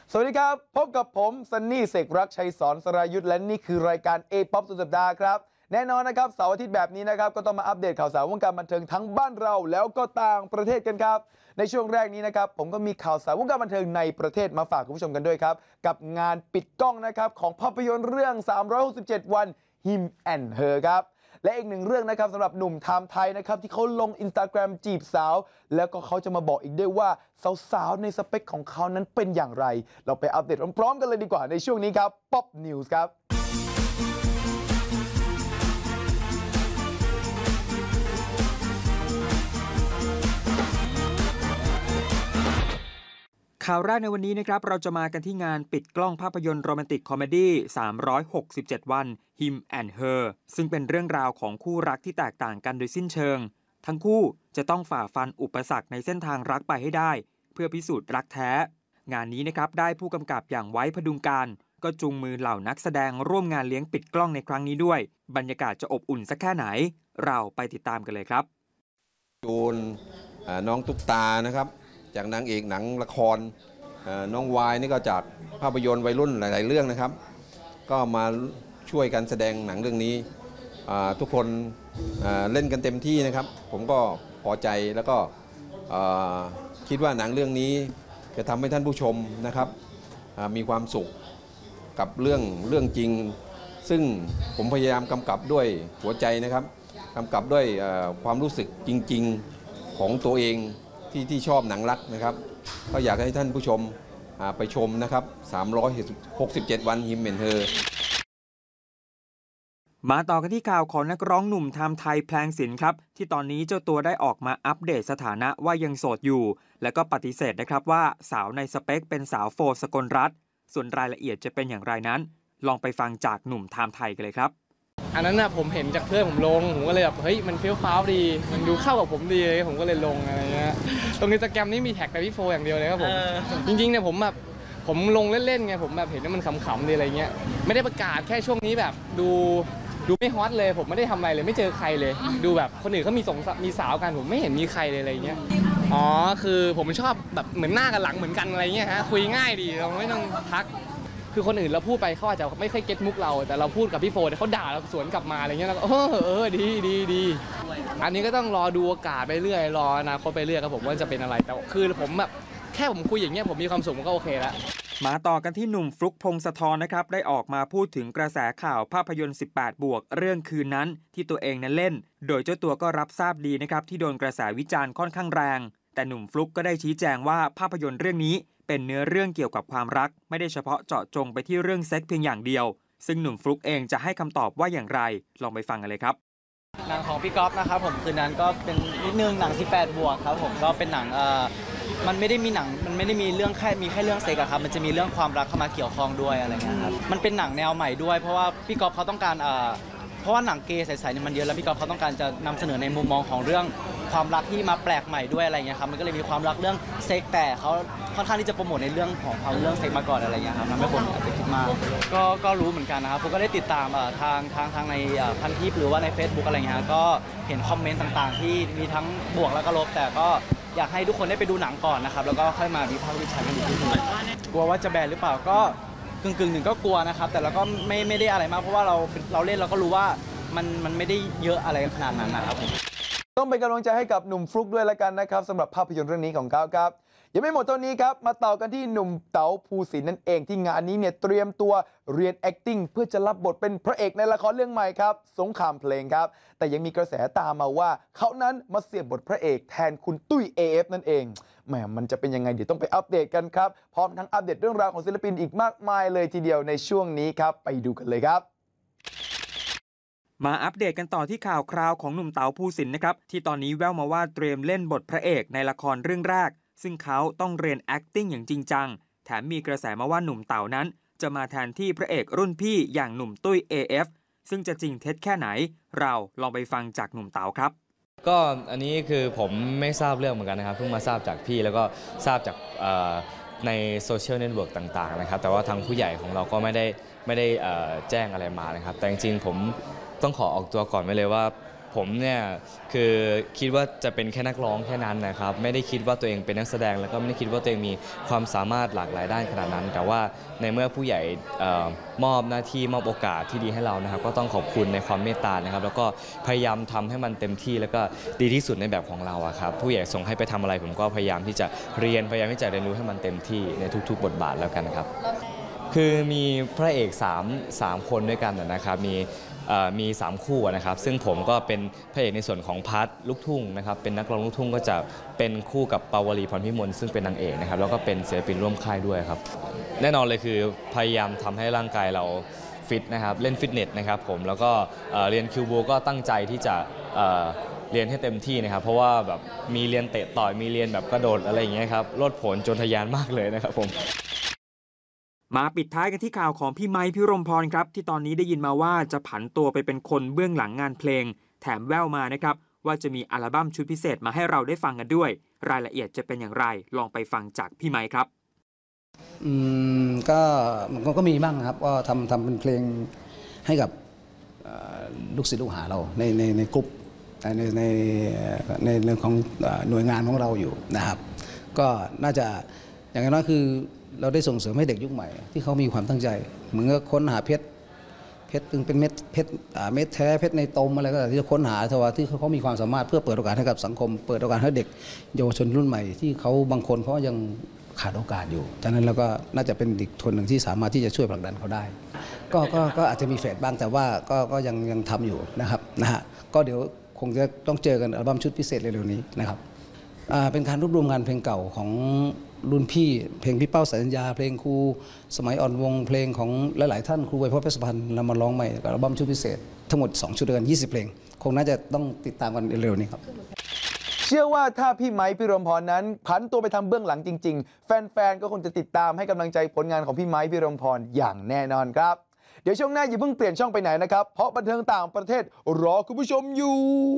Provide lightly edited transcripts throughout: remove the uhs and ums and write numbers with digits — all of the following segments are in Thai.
สวัสดีครับพบกับผมซันนี่เสกรักชัยสอนสรายุทธและนี่คือรายการ A-POP สุดสัปดาห์ครับแน่นอนนะครับเสาร์อาทิตย์แบบนี้นะครับก็ต้องมาอัปเดตข่าวสารวงการบันเทิงทั้งบ้านเราแล้วก็ต่างประเทศกันครับในช่วงแรกนี้นะครับผมก็มีข่าวสารวงการบันเทิงในประเทศมาฝากคุณผู้ชมกันด้วยครับกับงานปิดกล้องนะครับของภาพยนตร์เรื่อง367วัน Him and Her ครับและอีกหนึ่งเรื่องนะครับสำหรับหนุ่มไทม์ไทยนะครับที่เขาลง Instagram จีบสาวแล้วก็เขาจะมาบอกอีกด้วยว่าสาวๆในสเปคของเขานั้นเป็นอย่างไรเราไปอัปเดตพร้อมๆกันเลยดีกว่าในช่วงนี้ครับ Pop News ครับข่าวแรกในวันนี้นะครับเราจะมากันที่งานปิดกล้องภาพยนตร์โรแมนติกคอมเมดี้367วัน Him and Her ซึ่งเป็นเรื่องราวของคู่รักที่แตกต่างกันโดยสิ้นเชิงทั้งคู่จะต้องฝ่าฟันอุปสรรคในเส้นทางรักไปให้ได้เพื่อพิสูจน์รักแท้งานนี้นะครับได้ผู้กำกับอย่างไว้พดุงการก็จูงมือเหล่านักแสดงร่วมงานเลี้ยงปิดกล้องในครั้งนี้ด้วยบรรยากาศจะอบอุ่นสักแค่ไหนเราไปติดตามกันเลยครับจูนน้องตุ๊กตานะครับจากนางเอกหนังละครน้องวายนี่ก็จากภาพยนตร์วัยรุ่นหลายๆเรื่องนะครับก็มาช่วยกันแสดงหนังเรื่องนี้ทุกคนเล่นกันเต็มที่นะครับผมก็พอใจแล้วก็คิดว่าหนังเรื่องนี้จะทำให้ท่านผู้ชมนะครับมีความสุขกับเรื่องจริงซึ่งผมพยายามกำกับด้วยหัวใจนะครับกำกับด้วยความรู้สึกจริงๆของตัวเองที่ชอบหนังรักนะครับก็อยากให้ท่านผู้ชมไปชมนะครับ367วัน Him and Her มาต่อกันที่ข่าวของนักร้องหนุ่มไทม์ไทยแพลงศิลป์ครับที่ตอนนี้เจ้าตัวได้ออกมาอัปเดตสถานะว่ายังโสดอยู่และก็ปฏิเสธนะครับว่าสาวในสเปคเป็นสาวโฟสกลรัตน์ส่วนรายละเอียดจะเป็นอย่างไรนั้นลองไปฟังจากหนุ่มไทม์ไทยกันเลยครับอันนั้นนะผมเห็นจากเพื่อนผมลงผมก็เลยแบบเฮ้ยมันเฟี้ยวฟ้าวดีมันดูเข้ากับผมดีเลยผมก็เลยลงอะไรเงี้ยตรง Instagram นี่มีแท็กแต่พี่โฟอย่างเดียวเลยครับผมจริงๆเนี่ยผมลงเล่นๆไงผมแบบเห็นว่ามันขำๆดีอะไรเงี้ยไม่ได้ประกาศแค่ช่วงนี้แบบดูไม่ฮอตเลยผมไม่ได้ทำอะไรเลยไม่เจอใครเลยดูแบบคนอื่นเขามีสาวกันผมไม่เห็นมีใครเลยอะไรเงี้ยอ๋อคือผมชอบแบบเหมือนหน้ากับหลังเหมือนกันอะไรเงี้ยฮะคุยง่ายดีเราไม่ต้องทักคือคนอื่นเราพูดไปเขาอาจจะไม่ค่อยเก็ตมุกเราแต่เราพูดกับพี่โฟนเขาด่าเราสวนกลับมาอะไรเงี้ยเราก็ดีอันนี้ก็ต้องรอดูโอกาสไปเรื่อยรออนาคตไปเรื่อยครับผมว่าจะเป็นอะไรแต่คือผมแบบแค่ผมคุยอย่างเงี้ยผมมีความสุขมันก็โอเคแล้วมาต่อกันที่หนุ่มฟลุ๊กพงศธรนะครับได้ออกมาพูดถึงกระแสข่าวภาพยนตร์18บวกเรื่องคืนนั้นที่ตัวเองนั้นเล่นโดยเจ้าตัวก็รับทราบดีนะครับที่โดนกระแสวิจารณ์ค่อนข้างแรงแต่หนุ่มฟลุ๊กก็ได้ชี้แจงว่าภาพยนตร์เรื่องนี้เป็นเนื้อเรื่องเกี่ยวกับความรักไม่ได้เฉพาะเจาะจงไปที่เรื่องเซ็กเพียงอย่างเดียวซึ่งหนุ่มฟลุ๊กเองจะให้คำตอบว่าอย่างไรลองไปฟังกันเลยครับหนังของพี่ก๊อฟนะครับผมคืนนั้นก็เป็นนิดนึงหนัง18บวกครับผมก็เป็นหนังมันไม่ได้มีเรื่องมีแค่เรื่องเซ็กอะครับมันจะมีเรื่องความรักเข้ามาเกี่ยวข้องด้วยอะไรเงี้ยครับมันเป็นหนังแนวใหม่ด้วยเพราะว่าพี่ก๊อฟเขาต้องการเพราะว่าหนังเกย์ใสๆเนี่ยมันเยอะแล้วพี่ก๊อฟเขาต้องการจะนำเสนอในมุมมองของเรื่องความรักที่มาแปลกใหม่ด้วยอะไรเงี้ยครับมันก็เลยมีความรักเรื่องเซ็กแต่เขาค่อนข้างที่จะโปรโมทในเรื่องของเรื่องเซ็กมาก่อนอะไรเงี้ยครับทำให้คนอาจจะคิดมากก็รู้เหมือนกันนะครับผมก็ได้ติดตามทางในพันทิปหรือว่าใน Facebook อะไรเงี้ยก็เห็นคอมเมนต์ต่างๆที่มีทั้งบวกแล้วก็ลบแต่ก็อยากให้ทุกคนได้ไปดูหนังก่อนนะครับแล้วก็ค่อยมาวิพากษ์วิจารณ์กันอีกทีกลัวว่าจะแบนหรือเปล่าก็กึ่งหนึ่งก็กลัวนะครับแต่เราก็ไม่ได้อะไรมากเพราะว่าเราเล่นเราก็รู้ว่ามันไม่ได้เยอะอะไรขนาดนั้นนะครับต้องเป็นกำลังใจให้กับหนุ่มฟลุ๊กด้วยละกันนะครับสำหรับภาพยนตร์เรื่องนี้ของเขาครับยังไม่หมดเท่านี้ครับมาต่อกันที่หนุ่มเต๋าภูสินทร์นั่นเองที่งานนี้เนี่ยเตรียมตัวเรียน acting เพื่อจะรับบทเป็นพระเอกในละครเรื่องใหม่ครับสงครามเพลงครับแต่ยังมีกระแสตามมาว่าเขานั้นมาเสียบบทพระเอกแทนคุณตุ้ย AF นั่นเองแหมมันจะเป็นยังไงเดี๋ยวต้องไปอัปเดตกันครับพร้อมทั้งอัปเดตเรื่องราวของศิลปินอีกมากมายเลยทีเดียวในช่วงนี้ครับไปดูกันเลยครับมาอัปเดตกันต่อที่ข่าวคราวของหนุ่มเต๋าภูสินทร์นะครับที่ตอนนี้แว่วมาว่าเตรียมเล่นบทพระเอกในละครเรื่องแรกซึ่งเขาต้องเรียน acting อย่างจริงจังแถมมีกระแสมาว่าหนุ่มเต๋านั้นจะมาแทนที่พระเอกรุ่นพี่อย่างหนุ่มตุ้ย AF ซึ่งจะจริงเท็จแค่ไหนเราลองไปฟังจากหนุ่มเต๋าครับก็อันนี้คือผมไม่ทราบเรื่องเหมือนกันนะครับเพิ่งมาทราบจากพี่แล้วก็ทราบจากในโซเชียลเน็ตเวิร์กต่างๆนะครับแต่ว่าทางผู้ใหญ่ของเราก็ไม่ได้แจ้งอะไรมานะครับแต่จริงๆผมต้องขอออกตัวก่อนไว้เลยว่าผมเนี่ยคือคิดว่าจะเป็นแค่นักร้องแค่นั้นนะครับไม่ได้คิดว่าตัวเองเป็นนักแสดงแล้วก็ไม่ได้คิดว่าตัวเองมีความสามารถหลากหลายด้านขนาดนั้นแต่ว่าในเมื่อผู้ใหญ่มอบหน้าที่มอบโอกาสที่ดีให้เรานะครับก็ต้องขอบคุณในความเมตตานะครับแล้วก็พยายามทำให้มันเต็มที่แล้วก็ดีที่สุดในแบบของเราครับผู้ใหญ่ส่งให้ไปทำอะไรผมก็พยายามที่จะเรียนพยายามที่จะเรียนรู้ให้มันเต็มที่ในทุกๆบทบาทแล้วกันครับคือมีพระเอก3คนด้วยกันนะครับมี3คู่นะครับซึ่งผมก็เป็นพระเอกในส่วนของพาร์ทลูกทุ่งนะครับเป็นนักร้องลูกทุ่งก็จะเป็นคู่กับปาวลีพรพิมลซึ่งเป็นนางเอกนะครับแล้วก็เป็นศิลปินร่วมค่ายด้วยครับแน่นอนเลยคือพยายามทำให้ร่างกายเราฟิตนะครับเล่นฟิตเนสนะครับผมแล้วก็เรียนคิวบูก็ตั้งใจที่จะเรียนให้เต็มที่นะครับเพราะว่าแบบมีเรียนเตะต่อยมีเรียนแบบกระโดดอะไรอย่างเงี้ยครับโลดโผนจนทะยานมากเลยนะครับผมมาปิดท้ายกันที่ข่าวของพี่ไมค์ พิรมพรครับที่ตอนนี้ได้ยินมาว่าจะผันตัวไปเป็นคนเบื้องหลังงานเพลงแถมแว่วมานะครับว่าจะมีอัลบั้มชุดพิเศษมาให้เราได้ฟังกันด้วยรายละเอียดจะเป็นอย่างไรลองไปฟังจากพี่ไมค์ครับมันก็มีบ้างครับก็ทำเป็นเพลงให้กับลูกศิษย์ลูกหาเราในกลุ่มในเรื่องของหน่วยงานของเราอยู่นะครับก็น่าจะอย่างน้อยคือเราได้ส่งเสริมให้เด็กยุคใหม่ที่เขามีความตั้งใจเหมือนกับค้นหาเพชรถึงเป็นเม็ดแท้เพชรในตมอะไรก็ที่จะค้นหาเท่าที่เขามีความสามารถเพื่อเปิดโอกาสให้กับสังคมเปิดโอกาสให้เด็กเยาวชนรุ่นใหม่ที่เขาบางคนเขายังขาดโอกาสอยู่ฉะนั้นเราก็น่าจะเป็นอีกคนหนึ่งที่สามารถที่จะช่วยผลักดันเขาได้ก็อาจจะมีเฟสบ้างแต่ว่าก็ยังทำอยู่นะครับก็เดี๋ยวคงจะต้องเจอกันอัลบั้มชุดพิเศษเร็วๆนี้นะครับเป็นการรวบรวมงานเพลงเก่าของรุ่นพี่เพลงพี่เป้าสัญญาเพลงครูสมัยอ่อนวงเพลงของหลายๆท่านครูไวยพจน์เพชรสุพรรณเรามาร้องใหม่กับอัลบั้มชุดพิเศษทั้งหมด2ชุดด้วยกัน20เพลงคงน่าจะต้องติดตามกันเร็วๆนี้ครับเชื่อว่าถ้าพี่ไมค์ พิรมพรนั้นผันตัวไปทำเบื้องหลังจริงๆแฟนๆก็คงจะติดตามให้กำลังใจผลงานของพี่ไมค์ พิรมพรอย่างแน่นอนครับเดี๋ยวช่วงหน้าอย่าเพิ่งเปลี่ยนช่องไปไหนนะครับเพราะบันเทิงต่างประเทศรอคุณผู้ชมอยู่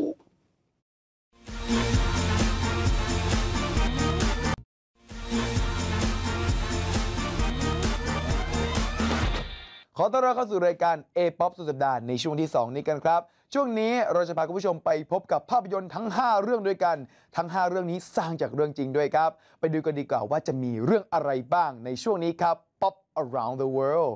ขอต้อนรับเข้าสู่รายการ A-POP สุดสัปดาห์ในช่วงที่ 2 นี้กันครับช่วงนี้เราจะพาคุณผู้ชมไปพบกับภาพยนตร์ทั้ง5เรื่องด้วยกันทั้ง5เรื่องนี้สร้างจากเรื่องจริงด้วยครับไปดูกันดีกว่าว่าจะมีเรื่องอะไรบ้างในช่วงนี้ครับ Pop Around the World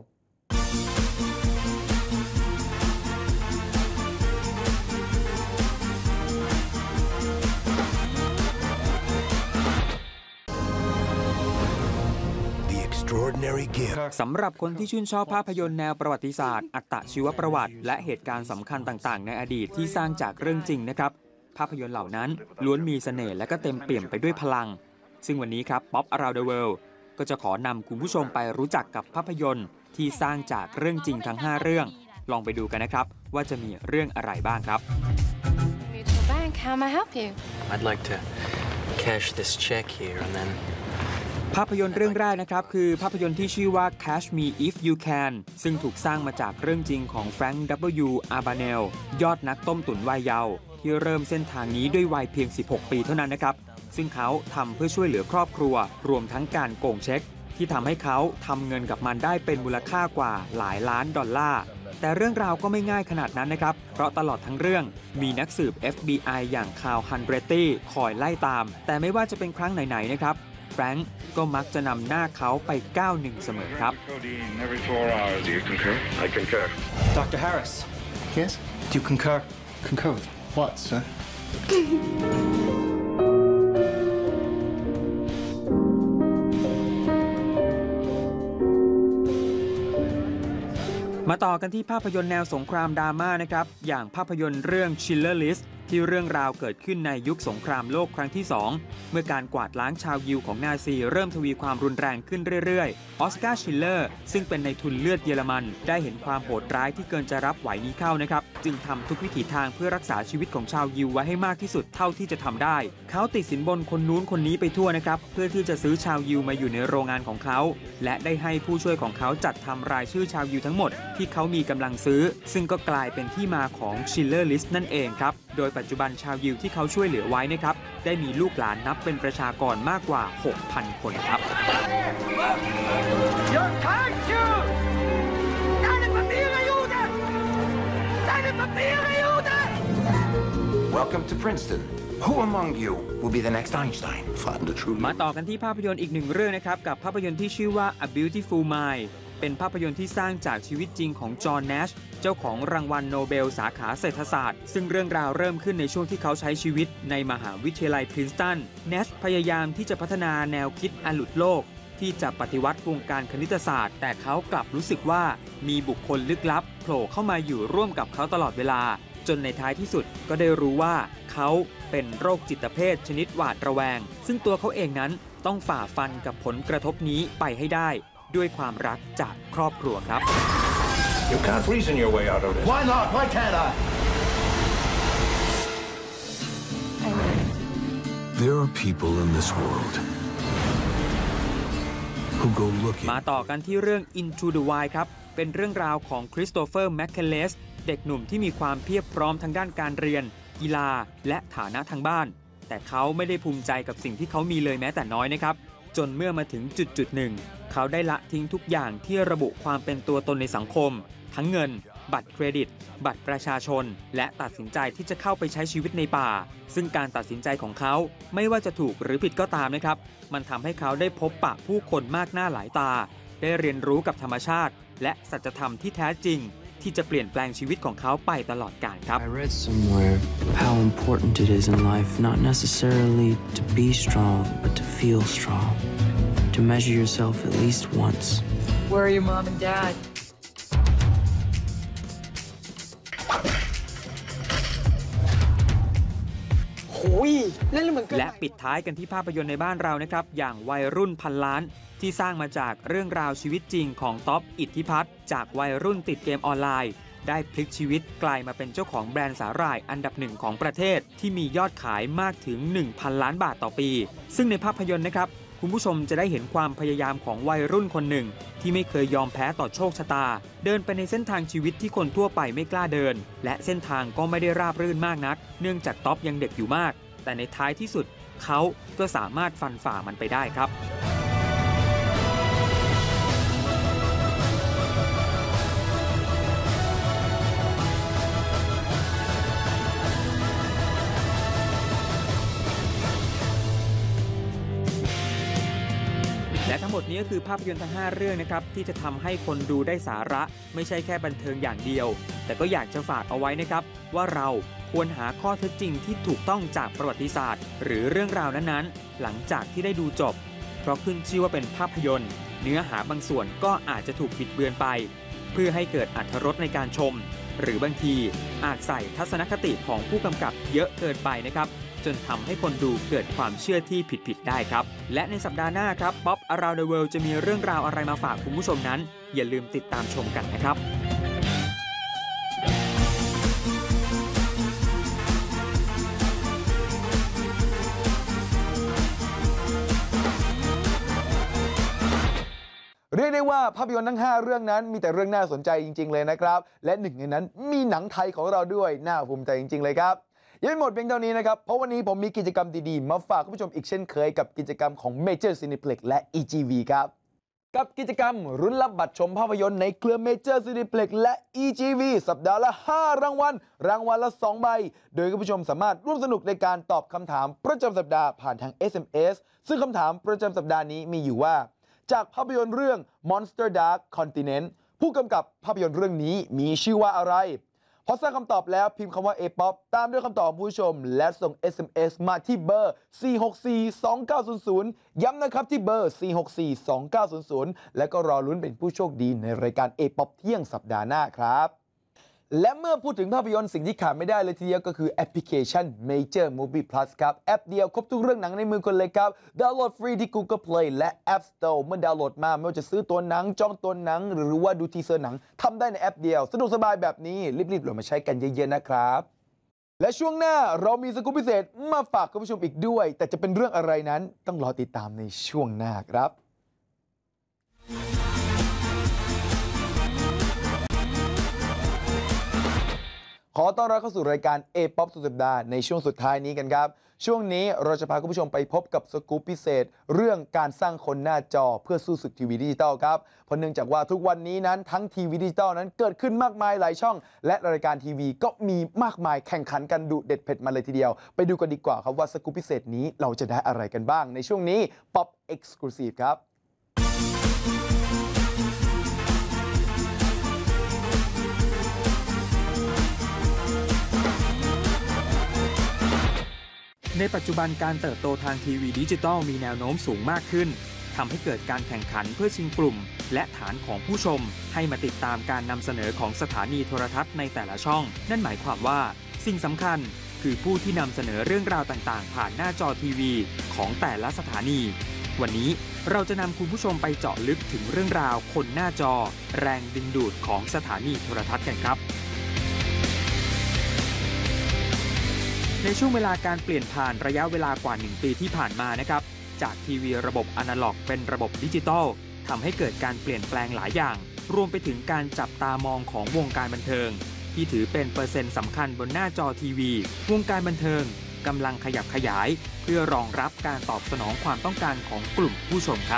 สำหรับคนที่ชื่นชอบภาพยนตร์แนวประวัติศาสตร์อัตชีวประวัติและเหตุการณ์สำคัญต่างๆในอดีตที่สร้างจากเรื่องจริงนะครับภาพยนตร์เหล่านั้นล้วนมีเสน่ห์และก็เต็มเปี่ยมไปด้วยพลังซึ่งวันนี้ครับ Pop Around the World ก็จะขอนำคุณผู้ชมไปรู้จักกับภาพยนตร์ที่สร้างจากเรื่องจริงทั้ง5เรื่องลองไปดูกันนะครับว่าจะมีเรื่องอะไรบ้างครับ How may I help you? I'd like to cash this check here and then ภาพยนตร์เรื่องแรกนะครับคือภาพยนตร์ที่ชื่อว่า Catch Me If You Can ซึ่งถูกสร้างมาจากเรื่องจริงของแฟรงค์ W. อาบาเนลยอดนักต้มตุ๋นวัยเยาว์ที่เริ่มเส้นทางนี้ด้วยวัยเพียง16ปีเท่านั้นนะครับซึ่งเขาทำเพื่อช่วยเหลือครอบครัวรวมทั้งการโกงเช็คที่ทำให้เขาทำเงินกับมันได้เป็นมูลค่ากว่าหลายล้านดอลลาร์แต่เรื่องราวก็ไม่ง่ายขนาดนั้นนะครับเพราะตลอดทั้งเรื่องมีนักสืบ FBI อย่างคาร์ล ฮันเบรตตี้คอยไล่ตามแต่ไม่ว่าจะเป็นครั้งไหนๆนะครับแฟรงก์ก็มักจะนำหน้าเขาไปก้าวหนึ่งเสมอครับ Dr. Harris. Yes? Do you concur? Concur with what, sir? มาต่อกันที่ภาพยนตร์แนวสงครามดราม่านะครับอย่างภาพยนตร์เรื่อง Schindler's List ที่เรื่องราวเกิดขึ้นในยุคสงครามโลกครั้งที่ 2 เมื่อการกวาดล้างชาวยิวของนาซีเริ่มทวีความรุนแรงขึ้นเรื่อยๆออสการ์ ชิลเลอร์ซึ่งเป็นนายทุนเลือดเยอรมันได้เห็นความโหดร้ายที่เกินจะรับไหวนี้เข้านะครับจึงทำทุกวิถีทางเพื่อรักษาชีวิตของชาวยิวไว้ให้มากที่สุดเท่าที่จะทำได้เขาติดสินบนคนนู้นคนนี้ไปทั่วนะครับเพื่อที่จะซื้อชาวยิวมาอยู่ในโรงงานของเขาและได้ให้ผู้ช่วยของเขาจัดทำรายชื่อชาวยิวทั้งหมดที่เขามีกำลังซื้อซึ่งก็กลายเป็นที่มาของ Schindler's List นั่นเองครับโดยปัจจุบันชาวยิวที่เขาช่วยเหลือไว้นะครับได้มีลูกหลานนับเป็นประชากรมากกว่า 6,000 คนครับ Welcome to Princeton. Who among you will be the next Einstein? Find the truth. มาต่อกันที่ภาพยนตร์อีกหนึ่งเรื่องนะครับกับภาพยนตร์ที่ชื่อว่า A Beautiful Mind เป็นภาพยนตร์ที่สร้างจากชีวิตจริงของจอห์น แนชเจ้าของรางวัลโนเบลสาขาเศรษฐศาสตร์ซึ่งเรื่องราวเริ่มขึ้นในช่วงที่เขาใช้ชีวิตในมหาวิทยาลัยพรินสตันแนชพยายามที่จะพัฒนาแนวคิดอันหลุดโลกที่จะปฏิวัติวงการคณิตศาสตร์แต่เขากลับรู้สึกว่ามีบุคคลลึกลับโผล่เข้ามาอยู่ร่วมกับเขาตลอดเวลาจนในท้ายที่สุดก็ได้รู้ว่าเขาเป็นโรคจิตเภทชนิดหวาดระแวงซึ่งตัวเขาเองนั้นต้องฝ่าฟันกับผลกระทบนี้ไปให้ได้ด้วยความรักจากครอบครัวครับ You can't reason your way out of this. Why not? Why can't I? There are people in this world who go looking. มาต่อกันที่เรื่อง Into the Wild ครับเป็นเรื่องราวของคริสโตเฟอร์ แมคเคลเลสเด็กหนุ่มที่มีความเพียบพร้อมทางด้านการเรียนกีฬาและฐานะทางบ้านแต่เขาไม่ได้ภูมิใจกับสิ่งที่เขามีเลยแม้แต่น้อยนะครับจนเมื่อมาถึงจุดหนึ่งเขาได้ละทิ้งทุกอย่างที่ระบุความเป็นตัวตนในสังคมทั้งเงินบัตรเครดิตบัตรประชาชนและตัดสินใจที่จะเข้าไปใช้ชีวิตในป่าซึ่งการตัดสินใจของเขาไม่ว่าจะถูกหรือผิดก็ตามนะครับมันทำให้เขาได้พบปะผู้คนมากหน้าหลายตาได้เรียนรู้กับธรรมชาติและสัจธรรมที่แท้จริงที่จะเปลี่ยนแปลงชีวิตของเขาไปตลอดกาลครับ I read somewhere how important it is in life not necessarily to be strong but to feel strong to measure yourself at least once Where are your mom and dad และปิดท้ายกันที่ภาพยนตร์ในบ้านเรานะครับอย่างวัยรุ่นพันล้านที่สร้างมาจากเรื่องราวชีวิตจริงของท็อปอิทธิพัฒน์จากวัยรุ่นติดเกมออนไลน์ได้พลิกชีวิตกลายมาเป็นเจ้าของแบรนด์สาหร่ายอันดับหนึ่งของประเทศที่มียอดขายมากถึง 1,000 ล้านบาทต่อปีซึ่งในภาพยนตร์นะครับคุณผู้ชมจะได้เห็นความพยายามของวัยรุ่นคนหนึ่งที่ไม่เคยยอมแพ้ต่อโชคชะตาเดินไปในเส้นทางชีวิตที่คนทั่วไปไม่กล้าเดินและเส้นทางก็ไม่ได้ราบรื่นมากนักเนื่องจากท็อปยังเด็กอยู่มากแต่ในท้ายที่สุดเขาก็สามารถฟันฝ่ามันไปได้ครับและทั้งหมดนี้ก็คือภาพยนตร์ทั้ง5เรื่องนะครับที่จะทำให้คนดูได้สาระไม่ใช่แค่บันเทิงอย่างเดียวแต่ก็อยากจะฝากเอาไว้นะครับว่าเราควรหาข้อเท็จจริงที่ถูกต้องจากประวัติศาสตร์หรือเรื่องราวนั้นๆหลังจากที่ได้ดูจบเพราะขึ้นชื่อว่าเป็นภาพยนตร์เนื้อหาบางส่วนก็อาจจะถูกบิดเบือนไปเพื่อให้เกิดอรรถรสในการชมหรือบางทีอาจใส่ทัศนคติของผู้กำกับเยอะเกินไปนะครับจนทำให้คนดูเกิดความเชื่อที่ผิดๆได้ครับและในสัปดาห์หน้าครับ Pop Around the World จะมีเรื่องราวอะไรมาฝากคุณผู้ชมนั้นอย่าลืมติดตามชมกันนะครับเรียกได้ว่าภาพยนตร์ทั้ง5เรื่องนั้นมีแต่เรื่องน่าสนใจจริงๆเลยนะครับและหนึ่งในนั้นมีหนังไทยของเราด้วยน่าภูมิใจจริงๆเลยครับยังไม่หมดเพียงเท่านี้นะครับเพราะวันนี้ผมมีกิจกรรมดีๆมาฝากคุณผู้ชมอีกเช่นเคยกับกิจกรรมของ Major Cineplex และ EGV ครับกับกิจกรรมรุ้นรับบัตรชมภาพยนตร์ในเครือ Major Cineplex และ EGV สัปดาห์ละ5รางวัลรางวัลละ2ใบโดยคุณผู้ชมสามารถร่วมสนุกในการตอบคำถามประจำสัปดาห์ผ่านทาง SMS ซึ่งคำถามประจำสัปดาห์นี้มีอยู่ว่าจากภาพยนตร์เรื่อง Monster Dark Continent ผู้กำกับภาพยนตร์เรื่องนี้มีชื่อว่าอะไรพอทราบคำตอบแล้วพิมพ์คำว่า A-POP ตามด้วยคำตอบผู้ชมและส่ง SMS มาที่เบอร์ 4642900 ย้ำนะครับที่เบอร์ 4642900 และก็รอลุ้นเป็นผู้โชคดีในรายการ A-POP เที่ยงสัปดาห์หน้าครับและเมื่อพูดถึงภาพยนตร์สิ่งที่ขาดไม่ได้เลยทีเดียวก็คือแอปพลิเคชัน Major Movie Plus ครับแอปเดียวครบทุกเรื่องหนังในมือคนเลยครับดาวน์โหลดฟรีที่ Google Play และ App Store เมื่อดาวน์โหลดมาไม่ว่าจะซื้อตัวหนังจองตัวหนังหรือว่าดูทีเซอร์หนังทำได้ในแอปเดียวสะดวกสบายแบบนี้รีบๆโหลดมาใช้กันเยอะๆนะครับและช่วงหน้าเรามีสกู๊ปพิเศษมาฝากคุณผู้ชมอีกด้วยแต่จะเป็นเรื่องอะไรนั้นต้องรอติดตามในช่วงหน้าครับขอต้อนรับเข้าสู่รายการ A-POP สุดสัปดาห์ในช่วงสุดท้ายนี้กันครับช่วงนี้เราจะพาคุณผู้ชมไปพบกับสกู๊ปพิเศษเรื่องการสร้างคนหน้าจอเพื่อสู้ศึกทีวีดิจิตอลครับเพราะเนื่องจากว่าทุกวันนี้นั้นทั้งทีวีดิจิตอลนั้นเกิดขึ้นมากมายหลายช่องและรายการทีวีก็มีมากมายแข่งขันกันดุเด็ดเผ็ดมาเลยทีเดียวไปดูกันดีกว่าครับว่าสกู๊ปพิเศษนี้เราจะได้อะไรกันบ้างในช่วงนี้ Pop Exclusive ครับในปัจจุบันการเติบโตทางทีวีดิจิตอลมีแนวโน้มสูงมากขึ้นทำให้เกิดการแข่งขันเพื่อชิงกลุ่มและฐานของผู้ชมให้มาติดตามการนำเสนอของสถานีโทรทัศน์ในแต่ละช่องนั่นหมายความว่าสิ่งสำคัญคือผู้ที่นำเสนอเรื่องราวต่างๆผ่านหน้าจอทีวีของแต่ละสถานีวันนี้เราจะนำคุณผู้ชมไปเจาะลึกถึงเรื่องราวคนหน้าจอแรงดึงดูดของสถานีโทรทัศน์กันครับในช่วงเวลาการเปลี่ยนผ่านระยะเวลากว่า1ปีที่ผ่านมานะครับจากทีวีระบบอนาล็อกเป็นระบบดิจิตอลทำให้เกิดการเปลี่ยนแปลงหลายอย่างรวมไปถึงการจับตามองของวงการบันเทิงที่ถือเป็นเปอร์เซ็นต์สำคัญบนหน้าจอทีวีวงการบันเทิงกำลังขยับขยายเพื่อรองรับการตอบสนองความต้องการของกลุ่มผู้ชมครับ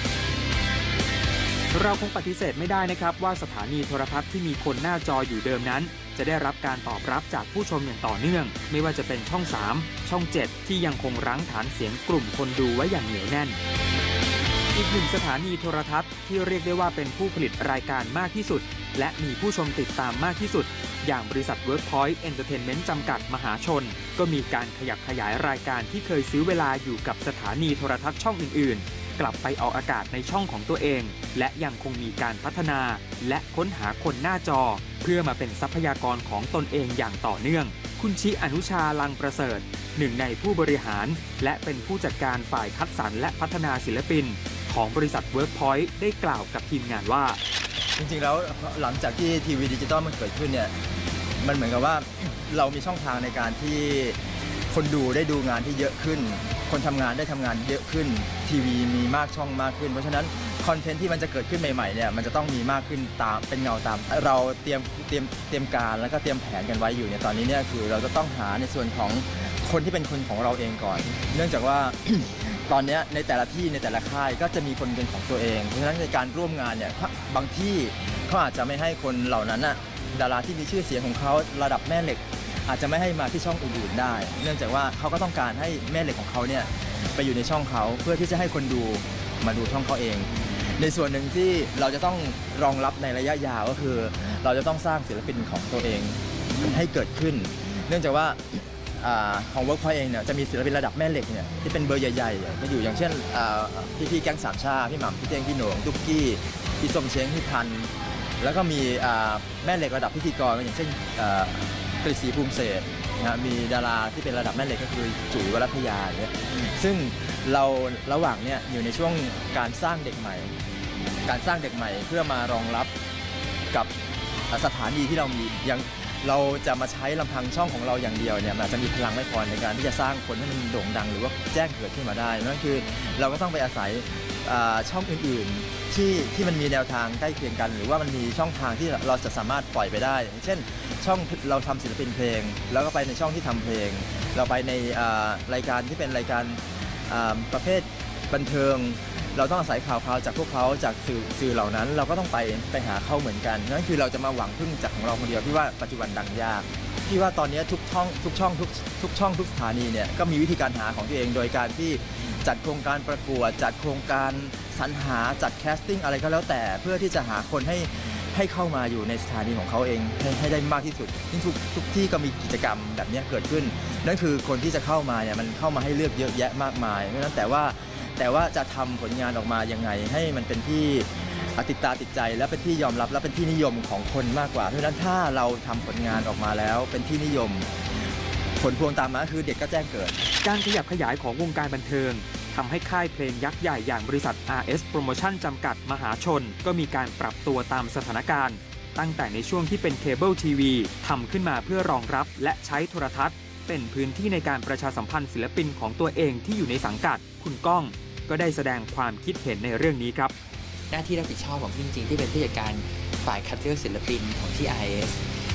เราคงปฏิเสธไม่ได้นะครับว่าสถานีโทรทัศน์ที่มีคนหน้าจออยู่เดิมนั้นจะได้รับการตอบรับจากผู้ชมอย่างต่อเนื่องไม่ว่าจะเป็นช่อง 3 ช่อง 7 ที่ยังคงรั้งฐานเสียงกลุ่มคนดูไว้อย่างเหนียวแน่นอีกหนึ่งสถานีโทรทัศน์ที่เรียกได้ว่าเป็นผู้ผลิตรายการมากที่สุดและมีผู้ชมติดตามมากที่สุดอย่างบริษัท Workpoint Entertainment จำกัดมหาชนก็มีการขยับขยายรายการที่เคยซื้อเวลาอยู่กับสถานีโทรทัศน์ช่องอื่นๆกลับไปออกอากาศในช่องของตัวเองและยังคงมีการพัฒนาและค้นหาคนหน้าจอเพื่อมาเป็นทรัพยากรของตนเองอย่างต่อเนื่องคุณชิอนุชาลังประเสริฐหนึ่งในผู้บริหารและเป็นผู้จัดการฝ่ายคัดสรรและพัฒนาศิลปินของบริษัท Workpoint ได้กล่าวกับทีมงานว่าจริงๆแล้วหลังจากที่ทีวีดิจิตอลมันเกิดขึ้นเนี่ยมันเหมือนกับว่าเรามีช่องทางในการที่คนดูได้ดูงานที่เยอะขึ้นคนทำงานได้ทำงานเยอะขึ้นทีวีมีมากช่องมากขึ้นเพราะฉะนั้นคอนเทนต์ที่มันจะเกิดขึ้นใหม่ๆเนี่ยมันจะต้องมีมากขึ้นตามเป็นเงาตามเราเตรียมการแล้วก็เตรียมแผนกันไว้อยู่เนี่ยตอนนี้เนี่ยคือเราจะต้องหาในส่วนของคนที่เป็นคนของเราเองก่อนเนื่องจากว่า ตอนนี้ในแต่ละที่ในแต่ละค่ายก็จะมีคนเป็นของตัวเองเพราะฉะนั้นในการร่วมงานเนี่ยบางที่เขาอาจจะไม่ให้คนเหล่านั้นน่ะดาราที่มีชื่อเสียงของเขาระดับแม่เหล็กอาจจะไม่ให้มาที่ช่องอื่นๆได้เนื่องจากว่าเขาก็ต้องการให้แม่เหล็กของเขาเนี่ยไปอยู่ในช่องเขาเพื่อที่จะให้คนดูมาดูช่องเขาเองในส่วนหนึ่งที่เราจะต้องรองรับในระยะยาวก็คือเราจะต้องสร้างศิลปินของตัวเองให้เกิดขึ้นเนื่องจากว่าของ Workpoint เองเนี่ยจะมีศิลปินระดับแม่เหล็กเนี่ยที่เป็นเบอร์ใหญ่ๆก็อยู่อย่างเช่นพี่แก๊งสามชาพี่หม่ำพี่เต้งพี่โหน่งตุ๊กกี้พี่ส้มเช้งพี่พันธ์แล้วก็มีแม่เหล็กระดับพิธีกรอย่างเช่นกฤษศรีภูมิเศรษฐ์นะมีดาราที่เป็นระดับแม่เหล็กก็คือจุ๋ยวรัตยาเนี่ยซึ่งเราระหว่างเนี่ยอยู่ในช่วงการสร้างเด็กใหม่เพื่อมารองรับกับสถานีที่เรามีอย่างเราจะมาใช้ลำพังช่องของเราอย่างเดียวเนี่ยมันจะมีพลังไม่พอในการที่จะสร้างคนให้มันโด่งดังหรือว่าแจ้งเกิดขึ้นมาได้นั่นคือเราก็ต้องไปอาศัยช่องอื่นๆที่มันมีแนวทางใกล้เคียงกันหรือว่ามันมีช่องทางที่เราจะสามารถปล่อยไปได้อย่างเช่นช่องเราทำศิลปินเพลงแล้วก็ไปในช่องที่ทำเพลงเราไปในรายการที่เป็นรายการประเภทบันเทิงเราต้องอาศัยข่าวจากพวกเขาจากสื่อเหล่านั้นเราก็ต้องไปหาเขาเหมือนกันนั่นคือเราจะมาหวังพึ่งจากของเราคนเดียวพี่ว่าปัจจุบันดังยากพี่ว่าตอนนี้ทุกช่องทุกสถานีเนี่ยก็มีวิธีการหาของตัวเองโดยการที่จัดโครงการประกวดจัดโครงการสรรหาจัดแคสติ้งอะไรก็แล้วแต่เพื่อที่จะหาคนให้เข้ามาอยู่ในสถานีของเขาเองให้ได้มากที่สุดทุกที่ก็มีกิจกรรมแบบนี้เกิดขึ้นนั่นคือคนที่จะเข้ามาเนี่ยมันเข้ามาให้เลือกเยอะแยะมากมายเพราะฉะนั้นแต่ว่าจะทำผลงานออกมายังไงให้มันเป็นที่ติดตาติดใจและเป็นที่ยอมรับและเป็นที่นิยมของคนมากกว่าเพราะฉะนั้นถ้าเราทำผลงานออกมาแล้วเป็นที่นิยมผลพวงตามมาคือเด็กก็แจ้งเกิดการขยับขยายของวงการบันเทิงทำให้ค่ายเพลงยักษ์ใหญ่อย่างบริษัท RS Promotion จำกัดมหาชนก็มีการปรับตัวตามสถานการณ์ตั้งแต่ในช่วงที่เป็นเคเบิลทีวีทำขึ้นมาเพื่อรองรับและใช้โทรทัศน์เป็นพื้นที่ในการประชาสัมพันธ์ศิลปินของตัวเองที่อยู่ในสังกัดคุณก้องก็ได้แสดงความคิดเห็นในเรื่องนี้ครับหน้าที่รับผิดชอบของพี่จริงๆที่เป็นผู้จัดการฝ่ายคัดเลือกศิลปินของที่ RS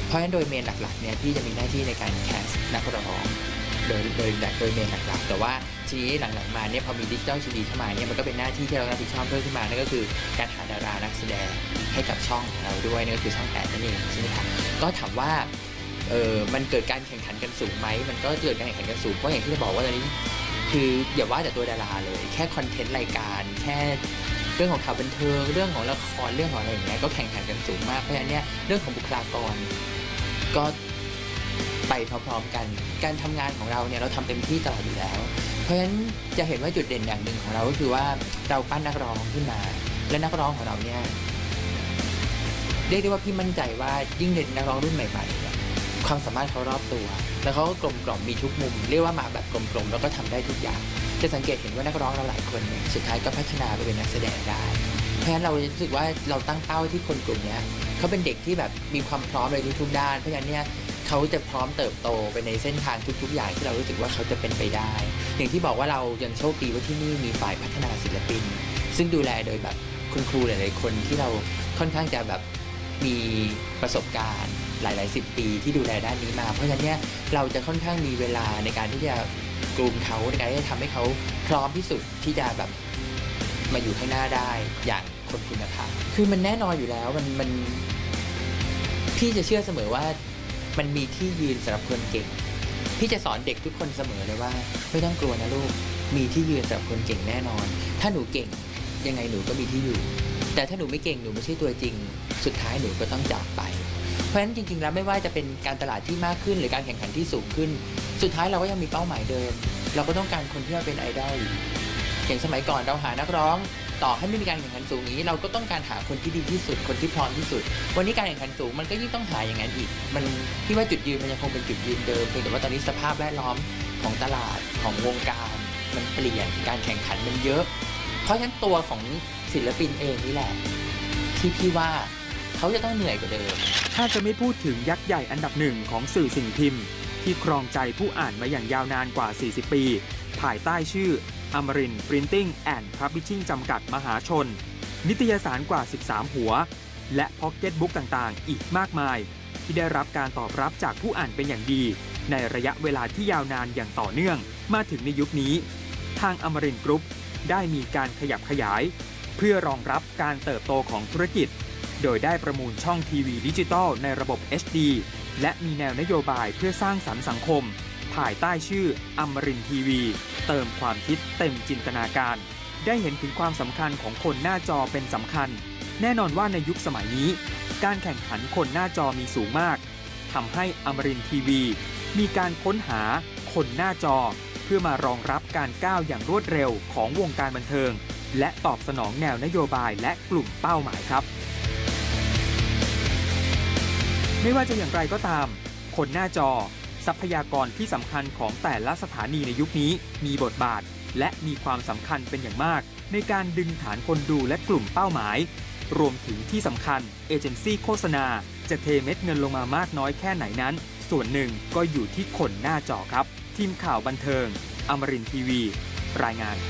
เพราะฉะนั้นโดยเมนหลักๆเนี่ยพี่จะมีหน้าที่ในการแคสนักร้องโดยเมนหลักๆแต่ว่าทีนี้หลังๆมาเนี่ยพอมีดิจิตอลทีวีเข้ามาเนี่ยมันก็เป็นหน้าที่ที่เรารับผิดชอบเพิ่มขึ้นมานั่นก็คือการหาดารานักแสดงให้กับช่องของเราด้วยนั่นก็คือช่อง8นั่นเองใช่ไหมคะก็ถามว่ามันเกิดการแข่งขันกันสูงไหมมันก็เกิดการแข่งขันกันสูงเพราะอย่างที่จะบอกว่าตอนนี้คืออย่าว่าแต่ตัวดาราเลยแค่คอนเทนต์รายการแค่เรื่องของข่าวบันเทิงเรื่องของละครเรื่องของอะไรอย่างเงี้ยก็แข่งขันกันสูงมากเพราะฉะนั้นเนี่ยเรื่องของบุคลากรก็ไปพร้อมๆกันการทำงานของเราเนี่ยเราทำเต็มที่ตลอดอยู่แล้วเพราะฉะนั้นจะเห็นว่าจุดเด่นอย่างหนึ่งของเราก็คือว่าเราปั้นนักร้องขึ้นมาและนักร้องของเราเนี่ยเรียกได้ว่าพี่มั่นใจว่ายิ่งเด่นนักร้องรุ่นใหม่ๆเนี่ยความสามารถเขารอบตัวแล้วเขาก็กลมกล่อมมีทุกมุมเรียกว่ามาแบบกลมๆแล้วก็ทำได้ทุกอย่างจะสังเกตเห็นว่านักร้องเราหลายคนเนี่ยสุดท้ายก็พัฒนาไปเป็นนักแสดงได้เพราะฉะนั้นเรารู้สึกว่าเราตั้งเป้าที่คนกลุ่มนี้เขาเป็นเด็กที่แบบมีความพร้อมในทุกๆด้านเพราะฉะนั้นเนี่ยเขาจะพร้อมเติบโตไปในเส้นทางทุกๆอย่างที่เรารู้สึกว่าเขาจะเป็นไปได้อย่างที่บอกว่าเรายังโชคดีว่าที่นี่มีฝ่ายพัฒนาศิลปินซึ่งดูแลโดยแบบคุณครูหลายๆคนที่เราค่อนข้างจะแบบมีประสบการณ์หลายๆ10 ปีที่ดูแลด้านนี้มาเพราะฉะนั้นเนี่ยเราจะค่อนข้างมีเวลาในการที่จะกลุ่มเขาในการที่จะทำให้เขาพร้อมที่สุดที่จะแบบมาอยู่ข้างหน้าได้อย่างคนคุณภาพคือมันแน่นอนอยู่แล้วมันพี่จะเชื่อเสมอว่ามันมีที่ยืนสำหรับคนเก่งพี่จะสอนเด็กทุกคนเสมอเลยว่าไม่ต้องกลัวนะลูกมีที่ยืนสำหรับคนเก่งแน่นอนถ้าหนูเก่งยังไงหนูก็มีที่อยู่แต่ถ้าหนูไม่เก่งหนูไม่ใช่ตัวจริงสุดท้ายหนูก็ต้องจากไปเพราะฉะนั้นจริงๆแล้วไม่ว่าจะเป็นการตลาดที่มากขึ้นหรือการแข่งขันที่สูงขึ้นสุดท้ายเราก็ยังมีเป้าหมายเดิมเราก็ต้องการคนที่มาเป็นไอดอลอย่างสมัยก่อนเราหานักร้องต่อให้ไม่มีการแข่งขันสูงนี้เราก็ต้องการหาคนที่ดีที่สุดคนที่พร้อมที่สุดวันนี้การแข่งขันสูงมันก็ยิ่งต้องหาอย่างนั้นอีกมันที่ว่าจุดยืนมันยังคงเป็นจุดยืนเดิมเพียงแต่ว่าตอนนี้สภาพแวดล้อมของตลาดของวงการมันเปลี่ยนการแข่งขันมันเยอะเพราะฉะนั้นตัวของศิลปินเองนี่แหละที่พี่ว่าเขาจะต้องเหนื่อยกว่าเดิมถ้าจะไม่พูดถึงยักษ์ใหญ่อันดับหนึ่งของสื่อสิ่งพิมพ์ที่ครองใจผู้อ่านมาอย่างยาวนานกว่า40 ปีภายใต้ชื่ออมรินทร์ Printing and Publishing จำกัดมหาชนนิตยสารกว่า13หัวและพ็อกเก็ตบุ๊กต่างๆอีกมากมายที่ได้รับการตอบรับจากผู้อ่านเป็นอย่างดีในระยะเวลาที่ยาวนานอย่างต่อเนื่องมาถึงในยุคนี้ทางอมรินทร์กรุ๊ปได้มีการขยับขยายเพื่อรองรับการเติบโตของธุรกิจโดยได้ประมูลช่องทีวีดิจิตอลในระบบ HD และมีแนวนโยบายเพื่อสร้างสรรค์สังคมภายใต้ชื่ออมรินทร์ทีวีเติมความคิดเต็มจินตนาการได้เห็นถึงความสำคัญของคนหน้าจอเป็นสำคัญแน่นอนว่าในยุคสมัยนี้การแข่งขันคนหน้าจอมีสูงมากทำให้อมรินทร์ทีวีมีการค้นหาคนหน้าจอเพื่อมารองรับการก้าวอย่างรวดเร็วของวงการบันเทิงและตอบสนองแนวนโยบายและกลุ่มเป้าหมายครับไม่ว่าจะอย่างไรก็ตามคนหน้าจอทรัพยากรที่สำคัญของแต่ละสถานีในยุคนี้มีบทบาทและมีความสำคัญเป็นอย่างมากในการดึงฐานคนดูและกลุ่มเป้าหมายรวมถึงที่สำคัญเอเจนซี่โฆษณาจะเทเม็ดเงินลงมามากน้อยแค่ไหนนั้นส่วนหนึ่งก็อยู่ที่คนหน้าจอครับทีมข่าวบันเทิงอมรินทร์ทีวีรายงาน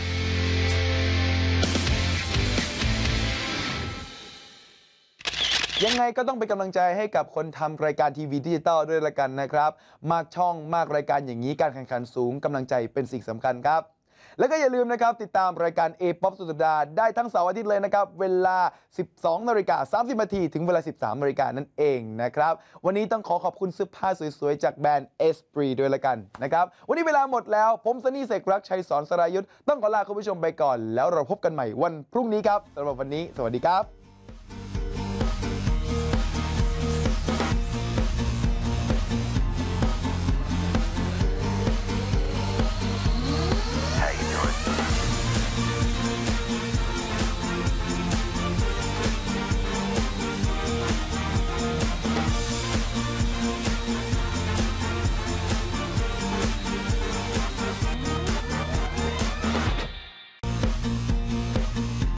ยังไงก็ต้องเป็นกำลังใจให้กับคนทำรายการทีวีดิจิตอลด้วยละกันนะครับมากช่องมากรายการอย่างนี้การแข่งขันสูงกำลังใจเป็นสิ่งสำคัญครับแล้วก็อย่าลืมนะครับติดตามรายการ A-POP สุดสัปดาห์ได้ทั้งเสาร์อาทิตย์เลยนะครับเวลา 12:30 นถึงเวลา 13:00 นนั่นเองนะครับวันนี้ต้องขอบคุณเสื้อผ้าสวยๆจากแบรนด์ Esprit ด้วยละกันนะครับวันนี้เวลาหมดแล้วผมซันนี่เสกรักชัยสอนสรายุทธต้องขอลาคุณผู้ชมไปก่อนแล้วเราพบกันใหม่วันพรุ่งนี้ครับสำหรับวันนี้สวัสดีครับ